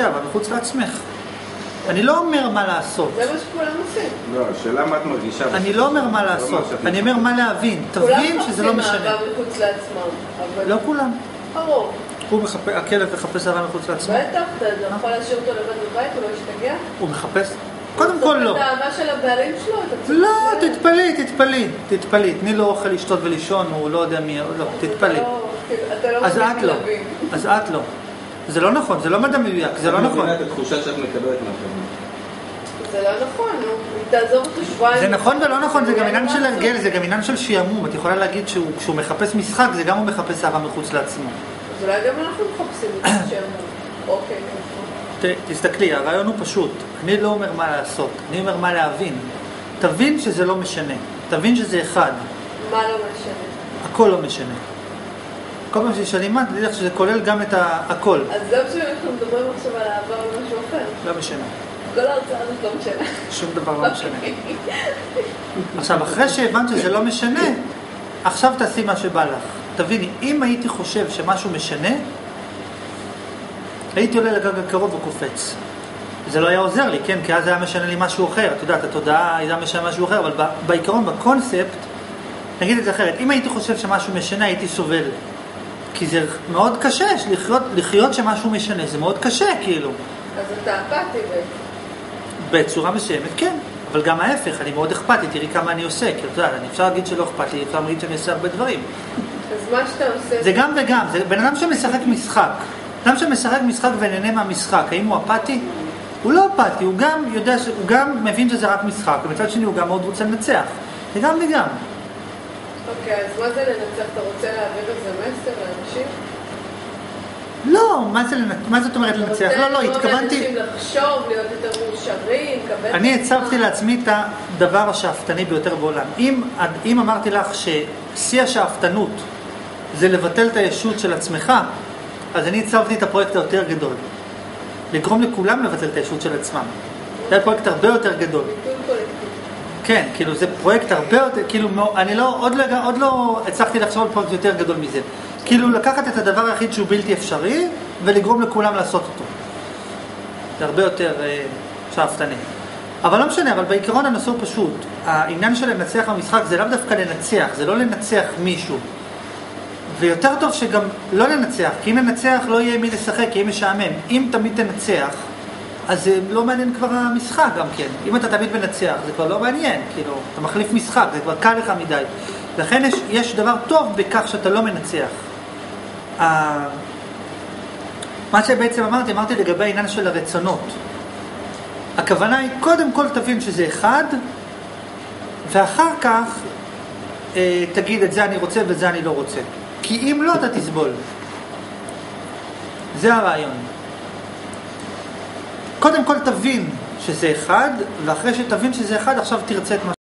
אבל מחוץ לעצמך. אני לא אומר מה לעשות. זה מה שכולם עושים. לא, השאלה מה את מרגישה. אני לא אומר מה לעשות, אני אומר מה להבין. תבין שזה לא משנה. כולם מחפשים אהבה מחוץ לעצמם. לא כולם. הרוב. הכלב מחפש אהבה מחוץ לעצמו. בטח, אתה יכול להשאיר אותו לבד בבית, הוא לא ישתגע? הוא מחפש? קודם כל לא. את האהבה של הבעלים שלו? לא, תתפלאי. תני לו אוכל לשתות ולישון, הוא לא יודע מי, לא, תתפלאי. אתה לא מבין כלבים. אז את לא. זה לא נכון, זה לא מדע מדויק, זה לא נכון. את מבינה את התחושה שאת מקבלת מהכלבים. זה לא נכון, נו. תעזוב אותו שבועיים. זה נכון ולא נכון, זה גם עניין של הרגל, זה גם עניין של שיעמום. את יכולה להגיד שהוא מחפש משחק, זה גם הוא מחפש אהבה מחוץ לעצמו. אז אולי גם אנחנו מחפשים את שיעמום. אוקיי. תסתכלי, הרעיון הוא פשוט. אני לא אומר מה לעשות, אני אומר מה להבין. תבין שזה לא משנה. תבין שזה אחד. מה לא משנה? הכל לא משנה. כל פעם שאני מה, תדעי לך שזה כולל גם את הכל. אז זה משהו שאנחנו מדברים עכשיו על אהבה או משהו אחר. לא משנה. כל ההרצאה הזאת לא משנה. שום דבר לא משנה. עכשיו, אחרי שהבנת שזה לא משנה, עכשיו תעשי מה שבא לך. תביני, אם הייתי חושב שמשהו משנה, הייתי עולה לגג הקרוב וקופץ. זה לא היה עוזר לי, כן? כי אז היה משנה לי משהו אחר. את יודעת, התודעה הייתה משנה משהו אחר, אבל בעיקרון, בקונספט, נגיד את זה אחרת, אם הייתי חושב שמשהו משנה, הייתי סובל. כי זה מאוד קשה, לחיות שמשהו משנה, זה מאוד קשה, כאילו. אז אתה אכפתי בצורה מסוימת, כן. אבל גם ההפך, אני מאוד אכפתי, תראי כמה אני עושה. כי, את יודעת, אני אפשר להגיד שלא אכפת לי, אפשר להגיד שאני עושה הרבה דברים. אז מה שאתה עושה... זה גם וגם, זה בן אדם שמשחק משחק. בן אדם שמשחק משחק ונהנה מהמשחק, האם הוא אפתי? הוא לא אפתי, הוא גם יודע, הוא גם מבין שזה רק משחק, ומצד שני הוא גם מאוד רוצה לנצח. זה גם וגם. אוקיי, אז מה זה לנצח? אתה רוצה להעביר איזה מסר לאנשים? לא, מה זאת אומרת לנצח? לא, התכוונתי... לאנשים לחשוב, להיות יותר מאושרים, לקבל... אני הצבתי לעצמי את הדבר השאפתני ביותר בעולם. אם אמרתי לך ששיא השאפתנות זה לבטל את הישות של עצמך, אז אני הצבתי את הפרויקט היותר גדול. לגרום לכולם לבטל את הישות של עצמם. זה היה פרויקט הרבה יותר גדול. ביטול קולקטיבי. כן, כאילו זה פרויקט הרבה יותר, כאילו אני עוד לא הצלחתי לחשוב על פרויקט יותר גדול מזה. כאילו לקחת את הדבר היחיד שהוא בלתי אפשרי ולגרום לכולם לעשות אותו. זה הרבה יותר שאפתני. אבל לא משנה, אבל בעיקרון הנושא הוא פשוט. העניין של לנצח במשחק זה לאו דווקא לנצח, זה לא לנצח מישהו. ויותר טוב שגם לא לנצח, כי אם לנצח לא יהיה מי לשחק, יהיה משעמם. אם תמיד תנצח, אז זה לא מעניין כבר המשחק גם כן. אם אתה תמיד מנצח, זה כבר לא מעניין, כאילו, אתה מחליף משחק, זה כבר קל לך מדי. לכן יש דבר טוב בכך שאתה לא מנצח. מה שבעצם אמרתי לגבי העניין של הרצונות. הכוונה היא, קודם כל תבין שזה אחד, ואחר כך תגיד את זה אני רוצה ואת זה אני לא רוצה. כי אם לא, אתה תסבול. זה הרעיון. קודם כל תבין שזה אחד, ואחרי שתבין שזה אחד, עכשיו תרצה את מה